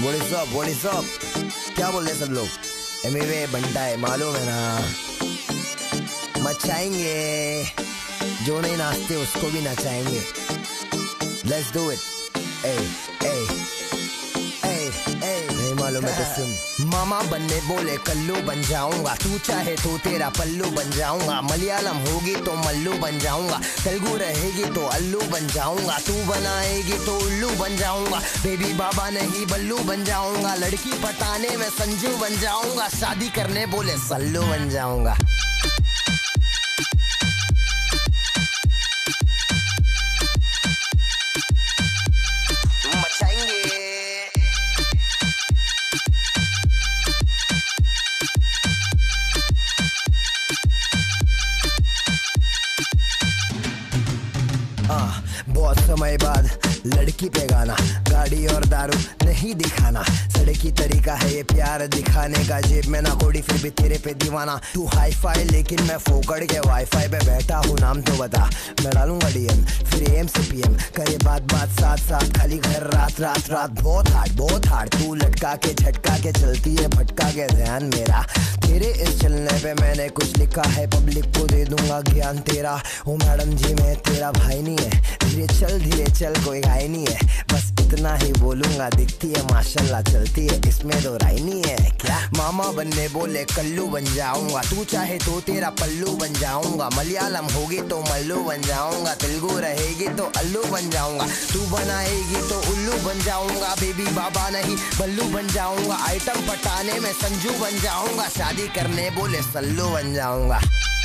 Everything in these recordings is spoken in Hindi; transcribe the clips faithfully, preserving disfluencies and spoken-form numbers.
What is up? What is up? क्या बोल रहे सब लोग? एमिवे बनता है मालूम है ना, मचाएंगे जो नहीं नाचते उसको भी नचाएंगे। Let's do it. Hey, hey, hey, hey. नहीं मालूम है तो सुन। मामा बनने बोले कल्लू बन जाऊंगा, तू चाहे तो तेरा पल्लू बन जाऊंगा। मलयालम होगी तो मल्लू बन जाऊंगा, तेलुगु रहेगी तो अल्लू बन जाऊंगा। तू बनाएगी तो उल्लू बन जाऊंगा, बेबी बाबा नहीं बल्लू बन जाऊंगा। लड़की पटाने में संजू बन जाऊंगा, शादी करने बोले सल्लू बन जाऊंगा। बहुत समय बाद लड़की पे गाना, गाड़ी और दारू नहीं दिखाना। सड़की तरीका है ये प्यार दिखाने का, जेब में ना कोड़ी फिर भी तेरे पे दीवाना। तू हाई फाई लेकिन मैं फोकड़ के वाईफाई पे बैठा हूँ, नाम तो बता मैं डालूंगा डीएम फिर एम से पीएम। करे बात बात साथ साथ खाली घर रात रात रात। बहुत हार्ड बहुत हार्ड तू लटका के झटका के चलती है, भटका के ध्यान मेरा। तेरे इस चलने पे मैंने कुछ लिखा है, पब्लिक को दे दूंगा ज्ञान तेरा। ओ मैडम जी मैं तेरा भाई नहीं है, धीरे चल धीरे चल कोई घाई नहीं है। बस इतना ही बोलूंगा, दिखती है माशाल्लाह चलती है, इसमें दो राय नहीं है क्या। मामा बनने बोले कल्लू बन जाऊंगा, तू चाहे तो तेरा पल्लू बन जाऊंगा। मलयालम होगी तो मल्लू बन जाऊंगा, तेलुगु रहेगी तो अल्लू बन जाऊंगा। तू बनाएगी तो उल्लू बन जाऊंगा, बेबी बाबा नहीं बल्लू बन जाऊंगा। आइटम पटाने में संजू बन जाऊंगा, शादी करने बोले सल्लू बन जाऊंगा।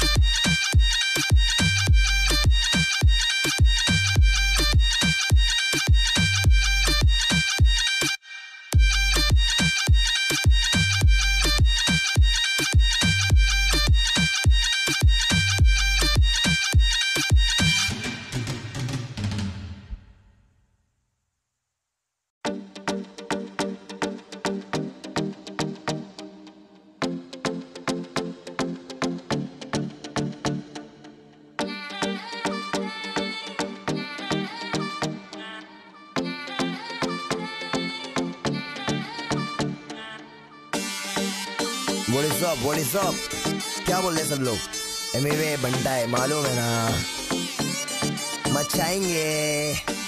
What is up? What is up? क्या बोल रहे सब लोग? एमिवे बनता है मालूम है ना, मचाएंगे